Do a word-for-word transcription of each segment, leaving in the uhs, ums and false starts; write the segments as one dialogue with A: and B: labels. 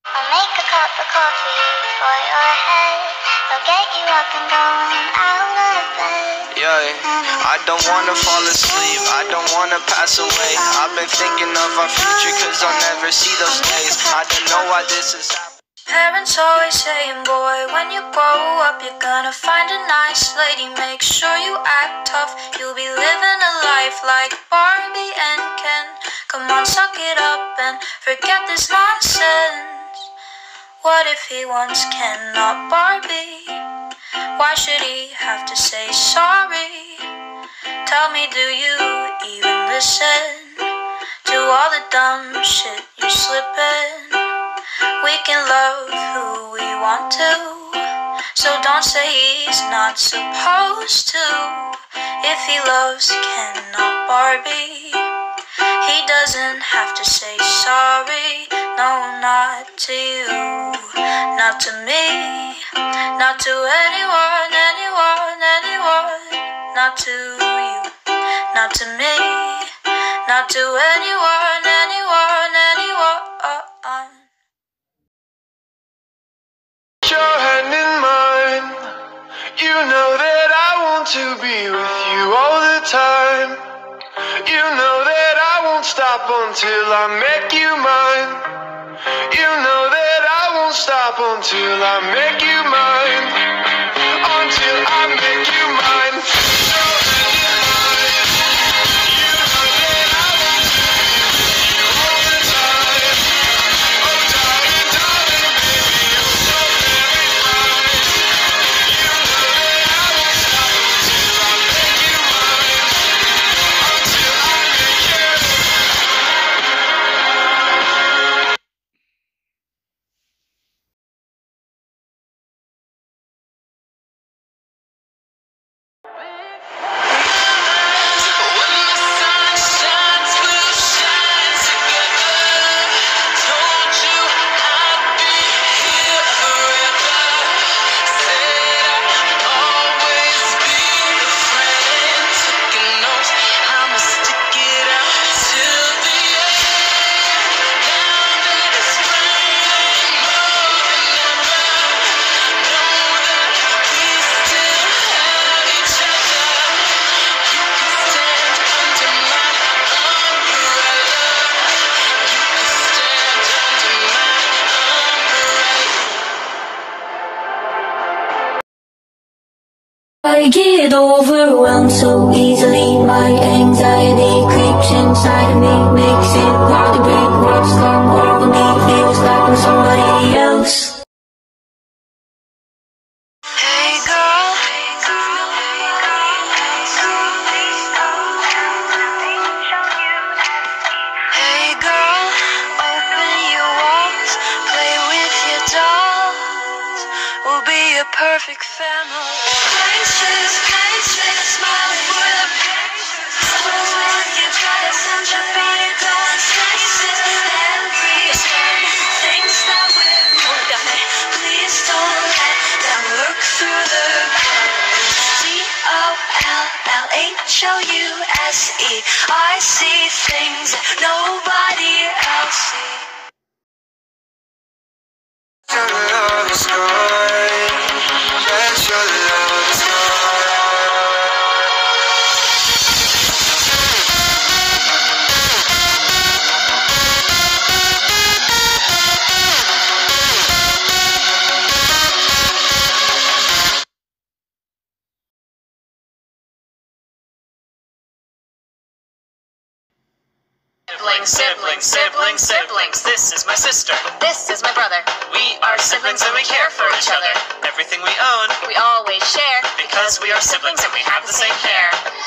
A: I'll make a cup of coffee for your head. I'll get you up and going out of bed.
B: Yeah, I don't wanna fall asleep, I don't wanna pass away. I've been thinking of our future cause I'll never see those days. I don't know why this is happening.
C: Parents always saying, boy, when you grow up you're gonna find a nice lady. Make sure you act tough, you'll be living a life like Barbie and Ken. Come on, suck it up and forget this nonsense. What if he wants Ken, not Barbie? Why should he have to say sorry? Tell me, do you even listen to all the dumb shit you slip in? We can love who we want to, so don't say he's not supposed to. If he loves Ken, not Barbie, he doesn't have to say sorry. No, not to you, not to me, not to anyone, anyone, anyone. Not to you, not to me, not to anyone, anyone, anyone.
D: Your hand in mine, you know that I want to be with you all the time. You know that I won't stop until I make you mine. You know that I won't stop until I make you mine. Until I make you mine. Your hand in mine, you know that I want to be with you all the time. Oh darling, darling, baby, you're so very fine. You know that I won't stop until I make you mine. Until I make you.
E: I get overwhelmed so easily. My anxiety creeps inside of me, makes it hard to breathe. What's come over me feels like I'm somebody else.
C: Hey girl, hey girl, open your walls, play with your dolls. We'll be a perfect family. Places, places, smiling for the pictures. When you try to send your body down places, every turn, things that we're more done. Please don't let them look through the C O L L H O U S E. I see things that nobody else sees.
B: Your love is gone. Yes, your love is gone.
F: Siblings, siblings, siblings, siblings. This is my sister.
G: This is my brother.
F: We are siblings and we care for each other. Everything we own,
G: We always share
F: because we are siblings and we have the same hair.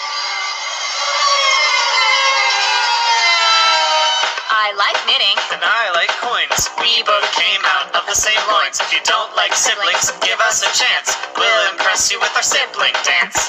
G: I like knitting.
F: And I like coins. We both came out of the same loins. If you don't like siblings, give us a chance. We'll impress you with our sibling dance.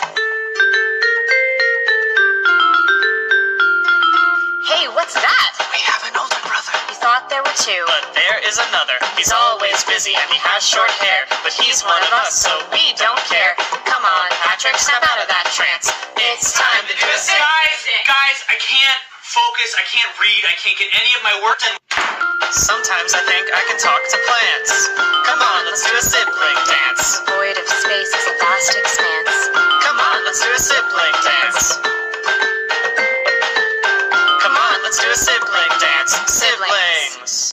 G: Hey, what's that?
F: We have an older brother,
G: You thought there were two.
F: but there is another. He's always busy and he has short hair, but he's one of us, so we don't care. Come on, Patrick, snap out of that trance. It's time to do a
H: Guys, guys, I can't focus, I can't read, I can't get any of my work done.
F: Sometimes I think I can talk to plants. Come on, let's do a sibling dance.
G: Void of space is a vast expanse.
F: Come on, let's do a sibling dance. Come on, let's do a sibling dance. Siblings.